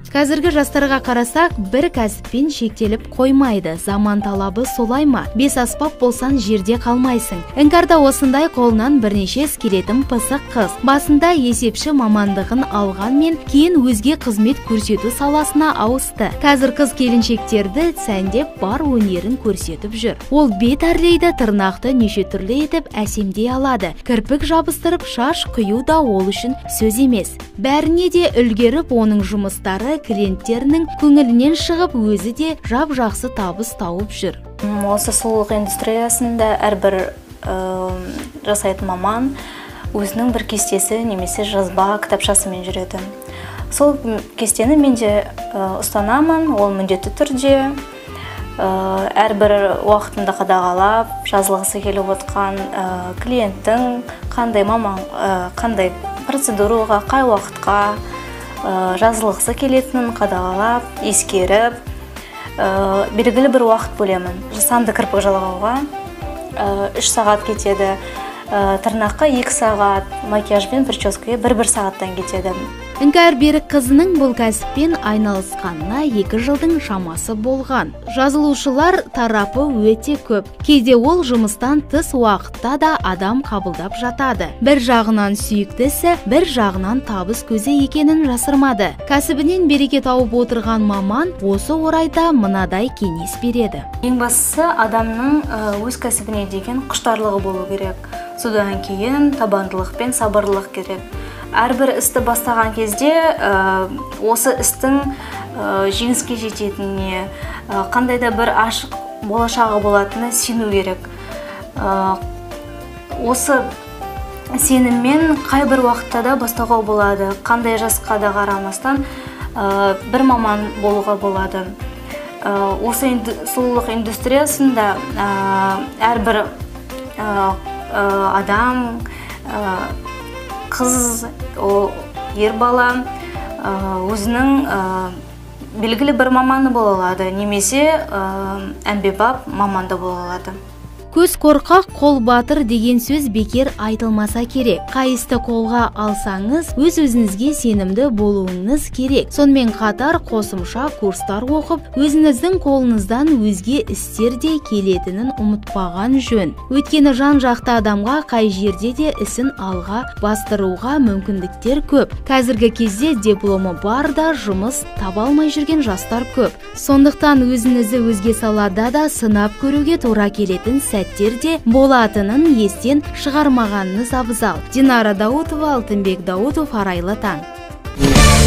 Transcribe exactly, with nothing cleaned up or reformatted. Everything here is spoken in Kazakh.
Қазіргі жастарға қарасақ, бір кәсіппен шектеліп қоймайды. Заман талабы солай ма? Бес аспап болсан жерде қалмайсың. Іңкарда осындай қолынан бірнеше іс келетін пысық қыз. Басында есепші мамандығын алғанмен, кейін өзге қызмет көрсету саласына ауысты. Қазір қыз келіншектерді сәндеп бар өнерін көрсетіп жүр. Ол бет әрлейді, тырнақты неше түрлі етіп әсемдей алады. Кірпік жабыстырып, шаш құю да ол үшін сөз емес. Бәріне де үлгеріп, оның жұмыстары клиенттерінің көңілінен шығып, өзі де жап жақсы табыс тауып жүр. Осы сұлулық индустриясында әрбір жасайтын маман өзінің бір кестесі немесе жазба кітапшасымен жүреді. Сол кестені мен де ұстанамын, ол міндетті түрде әрбір уақытында қадағалап, жазылғысы келіп отқан клиенттің қандай маман, қандай процедураға, қай уақытқа жазылғысы келетінін қадағалап, ескеріп, белгілі бір уақыт бөлемін. Санды кірпік жалғауға үш сағат кетеді, тырнаққа екі сағат, макияж бен прическаға бір-бір сағаттан кетеді. Іңкәр Берік қызының бұл кәсіппен айналысқанына екі жылдың шамасы болған. Жазылушылар тарапы өте көп. Кейде ол жұмыстан тыс уақытта да адам қабылдап жатады. Бір жағынан сүйіктісі, бір жағынан табыс көзі екенін жасырмады. Кәсібінен береке тауып отырған маман осы орайда мынадай кеңес береді. Ең бастысы адамның өз кәсібіне деген құштарлығы болу керек. Содан кейін табандылық пен сабырлық керек. Әрбір істі бастаған кезде осы істің жеңіске жететініне, қандай да бір ашық болашағы болатынына сену керек. Осы сеніммен қай бір уақытта да бастауға болады, қандай жасқа да қарамастан бір маман болуға болады. Осы сұлулық индустриясында әрбір адам, қыз, ер бала өзінің белгілі бір маманы бола алады, немесе әмбебап маманда бола алады. Көз қорқақ, қол батыр деген сөз бекер айтылмаса керек. Қайысты қолға алсаңыз, өз-өзіңізге сенімді болуыңыз керек. Сонымен қатар қосымша курстар оқып, өзіңіздің қолыңыздан өзге істер де келетінін ұмытпаған жөн. Өйткені жан-жақты адамға қай жерде де ісін алға бастыруға мүмкіндіктер көп. Қазіргі кезде дипломы бар да жұмыс таба алмай жүрген жастар көп. Сондықтан өзіңізді өзге салада да сынап көруге тура келетін сәттерде болатынын естен шығармағаныңыз абзал. Динара Даутова, Алтынбек Даутов, Арайлы таң.